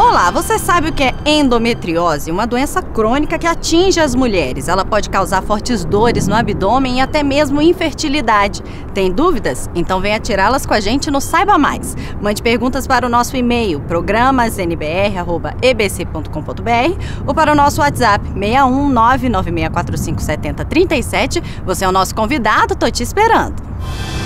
Olá, você sabe o que é endometriose? Uma doença crônica que atinge as mulheres. Ela pode causar fortes dores no abdômen e até mesmo infertilidade. Tem dúvidas? Então venha tirá-las com a gente no Saiba Mais. Mande perguntas para o nosso e-mail, programasnbr@ebc.com.br, ou para o nosso WhatsApp, 61996457037. Você é o nosso convidado, tô te esperando.